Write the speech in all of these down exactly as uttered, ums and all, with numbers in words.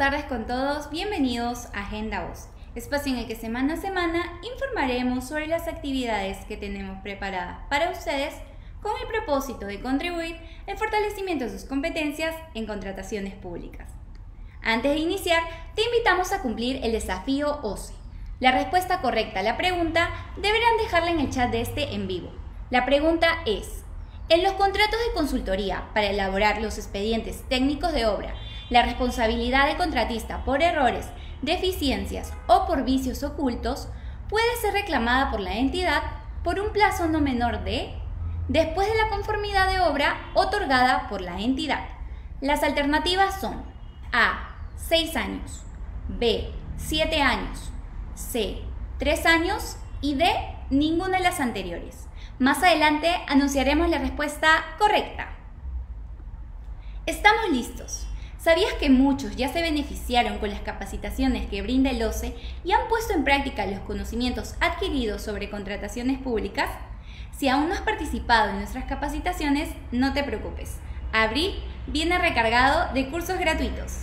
tardes con todos, bienvenidos a Agenda OCE, espacio en el que semana a semana informaremos sobre las actividades que tenemos preparadas para ustedes con el propósito de contribuir al fortalecimiento de sus competencias en contrataciones públicas. Antes de iniciar, te invitamos a cumplir el desafío OCE. La respuesta correcta a la pregunta deberán dejarla en el chat de este en vivo. La pregunta es: en los contratos de consultoría para elaborar los expedientes técnicos de obra, la responsabilidad del contratista por errores, deficiencias o por vicios ocultos puede ser reclamada por la entidad por un plazo no menor de, después de la conformidad de obra otorgada por la entidad. Las alternativas son A, seis años, B, siete años, C, tres años y D, ninguna de las anteriores. Más adelante anunciaremos la respuesta correcta. Estamos listos. ¿Sabías que muchos ya se beneficiaron con las capacitaciones que brinda el OCE y han puesto en práctica los conocimientos adquiridos sobre contrataciones públicas? Si aún no has participado en nuestras capacitaciones, no te preocupes. Abril viene recargado de cursos gratuitos.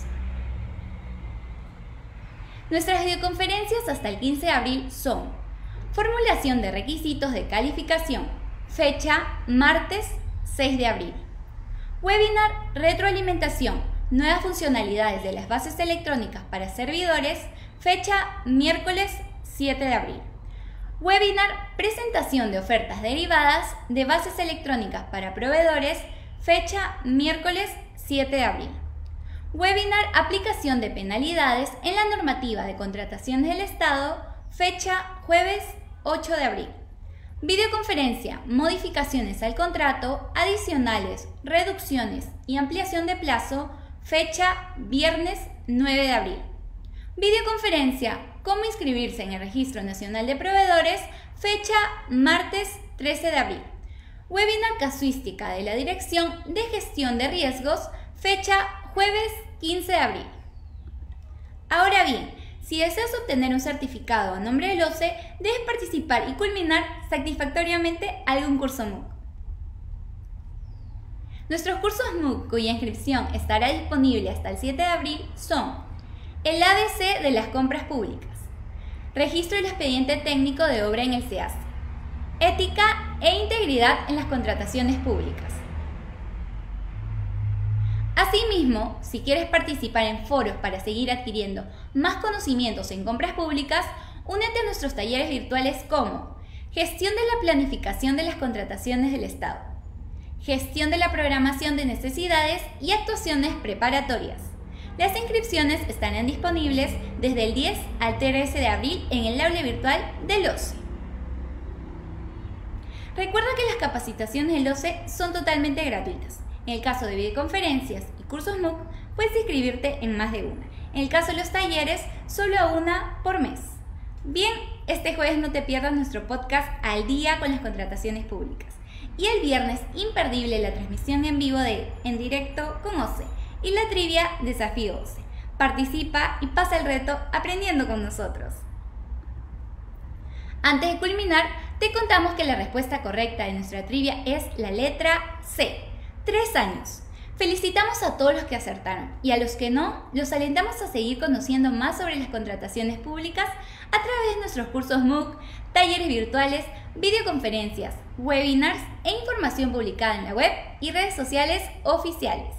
Nuestras videoconferencias hasta el quince de abril son: formulación de requisitos de calificación, fecha martes seis de abril. Webinar retroalimentación, nuevas funcionalidades de las bases electrónicas para servidores, fecha miércoles siete de abril. Webinar presentación de ofertas derivadas de bases electrónicas para proveedores, fecha miércoles siete de abril. Webinar aplicación de penalidades en la normativa de contrataciones del Estado, fecha jueves ocho de abril. Videoconferencia, modificaciones al contrato, adicionales, reducciones y ampliación de plazo, fecha viernes nueve de abril. Videoconferencia, cómo inscribirse en el Registro Nacional de Proveedores, fecha martes trece de abril. Webinar casuística de la Dirección de Gestión de Riesgos, fecha jueves quince de abril. Ahora bien, si deseas obtener un certificado a nombre del OCE, debes participar y culminar satisfactoriamente algún curso M O O C. Nuestros cursos M O O C, cuya inscripción estará disponible hasta el siete de abril, son: el A B C de las compras públicas, registro del expediente técnico de obra en el SEACE, ética e integridad en las contrataciones públicas. Asimismo, si quieres participar en foros para seguir adquiriendo más conocimientos en compras públicas, únete a nuestros talleres virtuales como gestión de la planificación de las contrataciones del Estado, gestión de la programación de necesidades y actuaciones preparatorias. Las inscripciones estarán disponibles desde el diez al trece de abril en el aula virtual del OCE. Recuerda que las capacitaciones del OCE son totalmente gratuitas. En el caso de videoconferencias y cursos M O O C, puedes inscribirte en más de una. En el caso de los talleres, solo a una por mes. Bien, este jueves no te pierdas nuestro podcast Al Día con las Contrataciones Públicas. Y el viernes, imperdible la transmisión en vivo de En Directo con OCE y la trivia Desafío OCE. Participa y pasa el reto aprendiendo con nosotros. Antes de culminar, te contamos que la respuesta correcta de nuestra trivia es la letra C. Tres años. Felicitamos a todos los que acertaron y a los que no, los alentamos a seguir conociendo más sobre las contrataciones públicas a través de nuestros cursos M O O C, talleres virtuales, videoconferencias, webinars e información publicada en la web y redes sociales oficiales.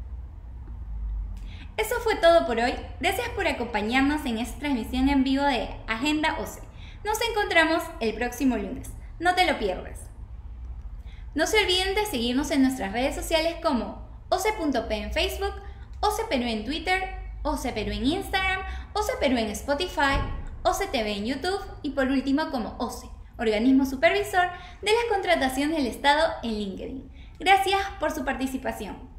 Eso fue todo por hoy. Gracias por acompañarnos en esta transmisión en vivo de Agenda OCE. Nos encontramos el próximo lunes. No te lo pierdas. No se olviden de seguirnos en nuestras redes sociales como OCE punto P en Facebook, OCE Perú en Twitter, OCE Perú en Instagram, OCE Perú en Spotify, OCE T V en YouTube y por último como OCE, organismo supervisor de las contrataciones del Estado en LinkedIn. Gracias por su participación.